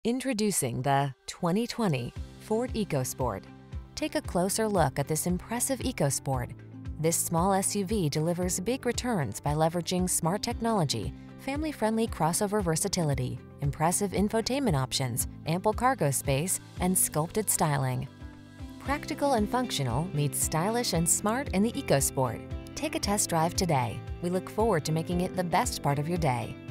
Introducing the 2020 Ford EcoSport. Take a closer look at this impressive EcoSport. This small SUV delivers big returns by leveraging smart technology, family-friendly crossover versatility, impressive infotainment options, ample cargo space, and sculpted styling. Practical and functional meets stylish and smart in the EcoSport. Take a test drive today. We look forward to making it the best part of your day.